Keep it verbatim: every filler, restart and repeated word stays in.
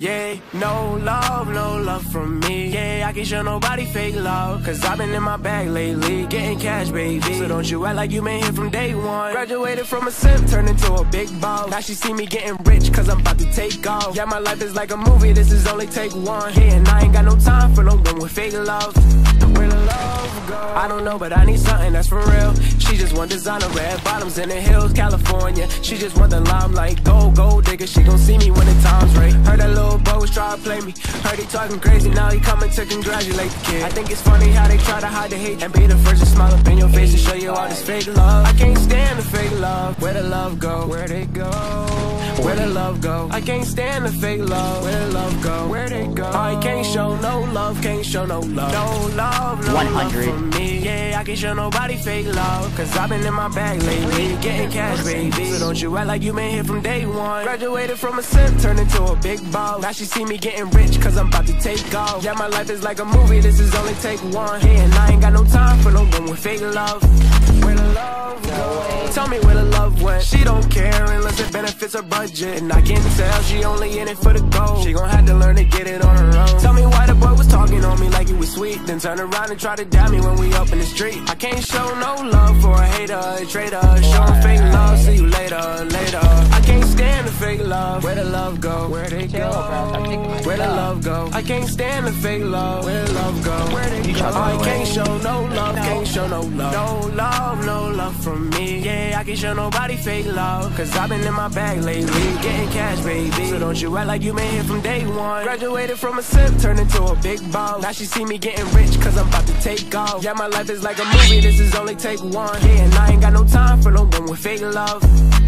Yeah, no love, no love from me. Yeah, I can't show nobody fake love, cause I've been in my bag lately, getting cash, baby. So don't you act like you been here from day one. Graduated from a simp, turned into a big boss. Now she see me getting rich, cause I'm about to take off. Yeah, my life is like a movie, this is only take one. Yeah, and I ain't got no time for no one with fake love. Where the love go? I don't know, but I need something that's for real. She just want designer, red bottoms in the hills, California. She just want the limelight, gold, gold digger. She gon' see me when the time's right. Heard that little boy was trying to play me. Heard he talking crazy, now he coming to congratulate the kid. I think it's funny how they try to hide the hate and be the first to smile up in your face and show you all this fake love. I can't stand the fake love. Where the love go? Where they go? Where the love go? I can't stand the fake love. Where the love go? Where they go? I can't show no love, can't show no love. No love, no one hundred. love from me. Yeah, I can't show nobody fake love, cause I've been in my bag lately, getting cash, baby. So don't you act like you been here from day one. Graduated from a simp, turned into a big boss. Now she see me getting rich, cause I'm about to take off. Yeah, my life is like a movie, this is only take one. Yeah, and I ain't got no time for no one with fake love. Where the love go? Tell me where the love went. She don't care unless it benefits her budget, and I can tell she only in it for the gold. She gon' have to learn to get it on her own. Tell me why the boy was talking on me like he was sweet, then turn around and try to dab me when we up in the street. I can't show no love for a hater, a traitor. Show him fake love, see you later, later. I can't stand the fake love. Where the love go? Where they go? Where the love go? I can't stand the fake love. Where the love go? Where they go? I can't show no love, can't show no love. No love, no love from me. Yeah, I can't show nobody fake love, cause I've been in my bag lately, getting cash, baby. So don't you act like you been here from day one. Graduated from a simp, turned into a big boss. Now she see me getting rich, cause I'm about to take off. Yeah, my life is like a movie, this is only take one. Yeah, and I ain't got no time for no one with fake love.